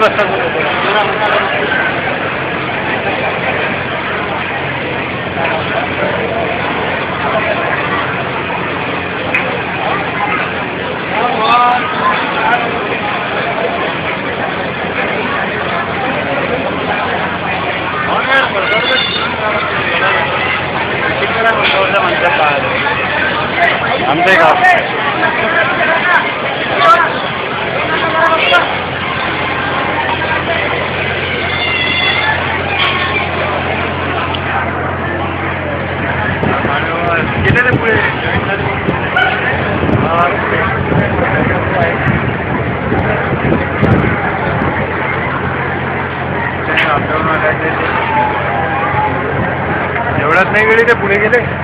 आमचे गाव किती ते पुढे एवढ्यात नाही गेले ते पुढे गेले.